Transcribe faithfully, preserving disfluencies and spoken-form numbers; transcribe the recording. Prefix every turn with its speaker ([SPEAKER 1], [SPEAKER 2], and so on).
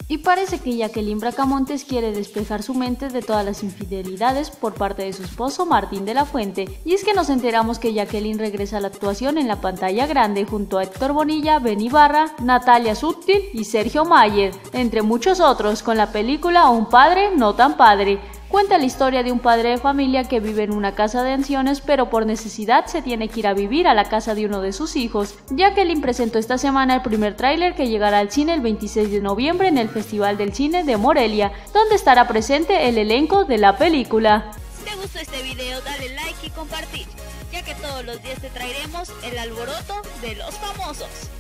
[SPEAKER 1] Y parece que Jacqueline Bracamontes quiere despejar su mente de todas las infidelidades por parte de su esposo Martín de la Fuente. Y es que nos enteramos que Jacqueline regresa a la actuación en la pantalla grande junto a Héctor Bonilla, Ben Ibarra, Natalia Sutkin y Sergio Mayer, entre muchos otros, con la película Un padre no tan padre. Cuenta la historia de un padre de familia que vive en una casa de ancianos, pero por necesidad se tiene que ir a vivir a la casa de uno de sus hijos. Jacqueline presentó esta semana el primer tráiler que llegará al cine el veintiséis de noviembre en el Festival del Cine de Morelia, donde estará presente el elenco de la película.
[SPEAKER 2] Si te gustó este video, dale like y compartir, ya que todos los días te traeremos el alboroto de los famosos.